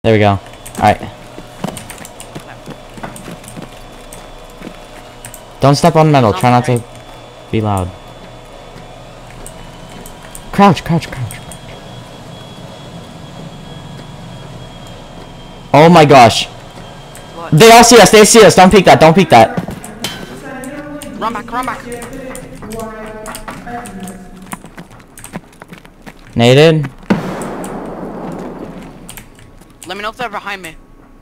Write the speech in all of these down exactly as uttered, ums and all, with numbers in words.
There we go. Alright. Don't step on metal. Try not to be loud. Crouch, crouch, crouch. Oh my gosh. What? They all see us. They see us. Don't peek that. Don't peek that. Run back, run back. Naded. Let me know if they're behind me.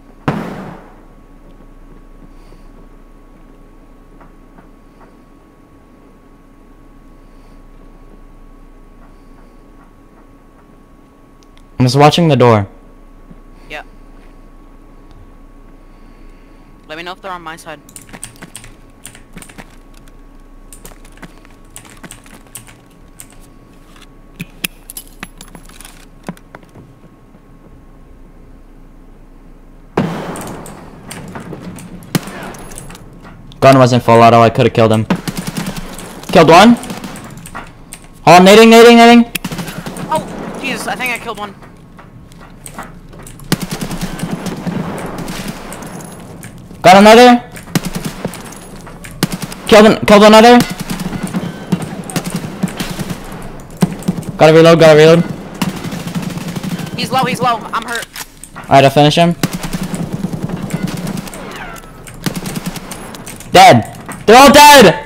I'm just watching the door. Yeah. Let me know if they're on my side. Gun wasn't full auto. I could have killed him. Killed one. Oh, nading, nading, nading. Oh, Jesus, I think I killed one. Got another. Killed an killed another. Gotta reload, gotta reload. He's low, he's low. I'm hurt. Alright, I'll finish him. Dead. They're all dead.